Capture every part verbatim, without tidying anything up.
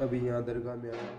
अभी यहाँ दरगाह में आया।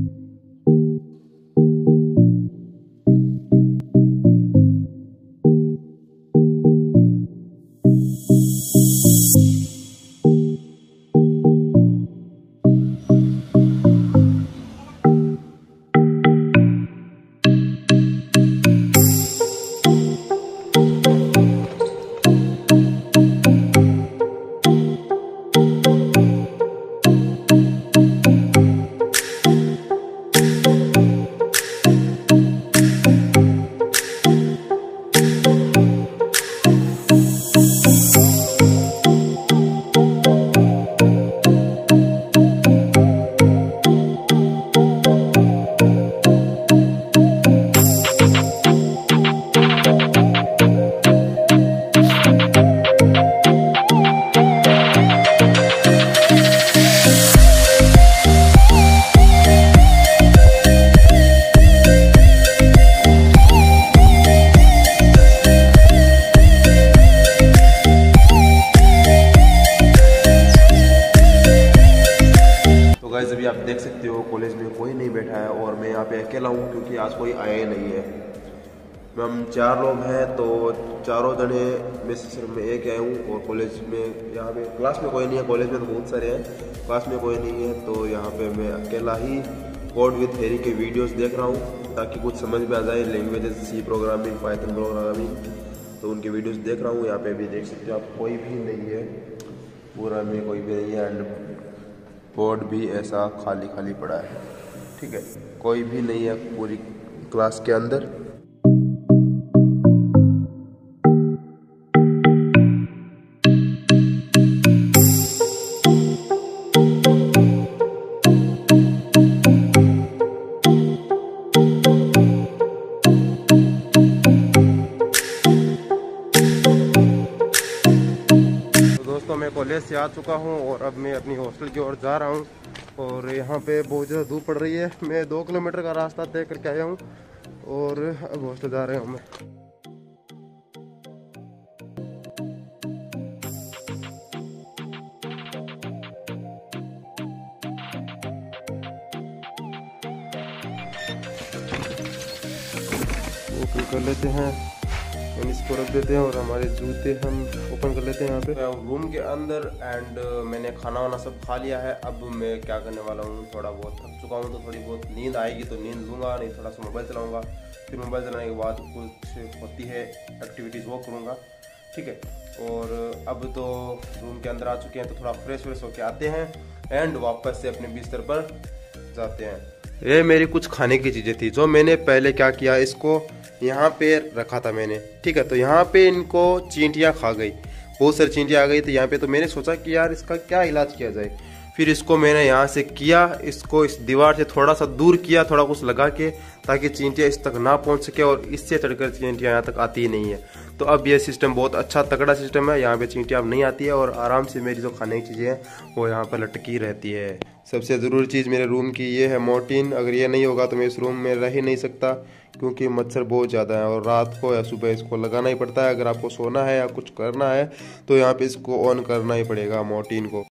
अभी आप देख सकते हो कॉलेज में कोई नहीं बैठा है और मैं यहाँ पे अकेला हूँ क्योंकि आज कोई आया ही नहीं है। हम चार लोग हैं तो चारों जने में से सिर्फ मैं एक आया हूँ और कॉलेज में यहाँ पे क्लास में कोई नहीं है। कॉलेज में तो बहुत सारे हैं, क्लास में कोई नहीं है, तो यहाँ पे मैं अकेला ही कोड विद थ्योरी के वीडियोस देख रहा हूँ ताकि कुछ समझ में आ जाए। Languages C programming, Python programming, तो उनके वीडियोस देख रहा हूँ। यहाँ पे भी देख सकते हो आप, कोई भी नहीं है, पूरा में कोई भी नहीं है एंड बोर्ड भी ऐसा खाली खाली पड़ा है। ठीक है, कोई भी नहीं है पूरी क्लास के अंदर। मैं कॉलेज से आ चुका हूं और अब मैं अपनी हॉस्टल की ओर जा रहा हूं और यहाँ पे बहुत ज़्यादा धूप पड़ रही है। मैं दो किलोमीटर का रास्ता तय करके आया हूं और अब हॉस्टल जा रहा हूं मैं। ओपन कर लेते हैं, इसको रख देते हैं और हमारे जूते हम ओपन कर लेते हैं यहाँ पे रूम के अंदर। एंड मैंने खाना वाना सब खा लिया है। अब मैं क्या करने वाला हूँ, थोड़ा बहुत थक चुका हूँ तो थोड़ी बहुत नींद आएगी तो नींद लूँगा, नहीं थोड़ा सा मोबाइल चलाऊँगा। फिर मोबाइल चलाने के बाद कुछ होती है एक्टिविटीज़ वो करूँगा। ठीक है, और अब तो रूम के अंदर आ चुके हैं तो थोड़ा फ्रेश व्रेश होके आते हैं एंड वापस से अपने बिस्तर पर जाते हैं। ये मेरी कुछ खाने की चीज़ें थी जो मैंने पहले क्या किया, इसको यहाँ पे रखा था मैंने। ठीक है, तो यहाँ पे इनको चींटियाँ खा गई, बहुत सारी चींटियाँ आ गई। तो यहाँ पे तो मैंने सोचा कि यार इसका क्या इलाज किया जाए। फिर इसको मैंने यहाँ से किया, इसको इस दीवार से थोड़ा सा दूर किया, थोड़ा कुछ लगा के, ताकि चींटियाँ इस तक ना पहुँच सके और इससे चढ़कर चींटियाँ यहाँ तक आती ही नहीं है। तो अब ये सिस्टम बहुत अच्छा तगड़ा सिस्टम है, यहाँ पे चींटियाँ अब नहीं आती है और आराम से मेरी जो खाने की चीज़ें हैं वो यहाँ पर लटकी रहती है। सबसे ज़रूरी चीज़ मेरे रूम की ये है मोर्टीन। अगर ये नहीं होगा तो मैं इस रूम में रह ही नहीं सकता क्योंकि मच्छर बहुत ज़्यादा है और रात को या सुबह इसको लगाना ही पड़ता है। अगर आपको सोना है या कुछ करना है तो यहाँ पे इसको ऑन करना ही पड़ेगा मोर्टीन को।